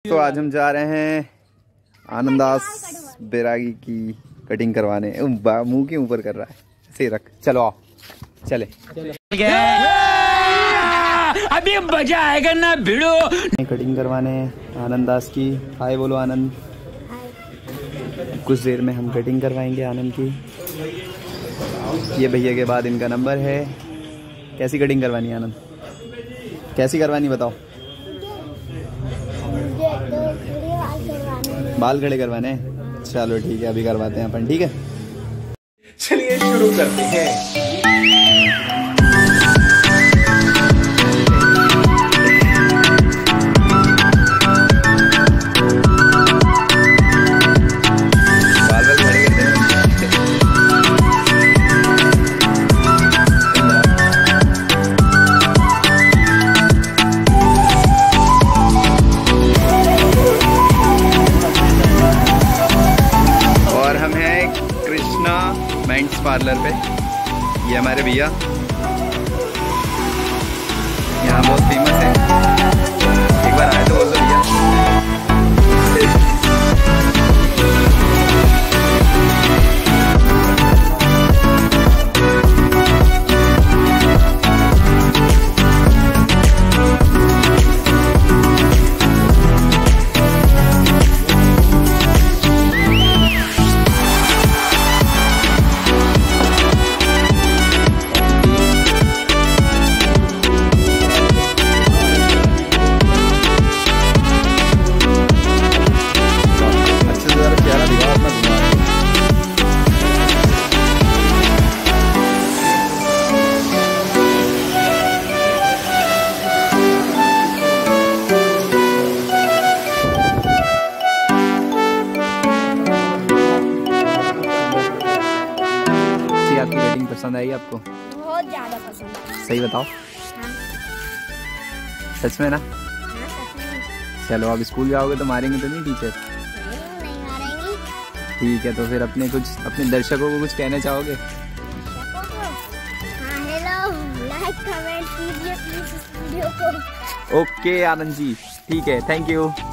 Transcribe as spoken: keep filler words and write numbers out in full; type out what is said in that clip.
तो आज हम जा रहे हैं आनंदास बैरागी की कटिंग करवाने। मुंह के ऊपर कर रहा है, ऐसे रख। चलो आओ, चले अभी मजा आएगा ना भिड़ो। कटिंग करवाने आनंदास की। हाय बोलो आनंद। कुछ देर में हम कटिंग करवाएंगे आनंद की। ये भैया के बाद इनका नंबर है। कैसी कटिंग करवानी है आनंद? कैसी करवानी बताओ। बाल खड़े करवाने? चलो ठीक है, अभी करवाते हैं अपन। ठीक है, चलिए शुरू करते हैं। कृष्णा मेंस पार्लर पे। ये हमारे भैया यहाँ बहुत फेमस है। एक बार आए तो बोल दो भैया। आपकी कटिंग पसंद आई आपको? बहुत ज्यादा पसंद है। सही बताओ। हाँ। सच में ना? हाँ, सच में। चलो अब स्कूल जाओगे तो मारेंगे तो नहीं टीचर? नहीं, नहीं मारेंगी। ठीक है, तो फिर अपने कुछ अपने दर्शकों को कुछ कहना चाहोगे? दर्शकों को? हाँ, हेलो, लाइक कमेंट कीजिए प्लीज इस वीडियो को। ओके आनंद जी, ठीक है, थैंक यू।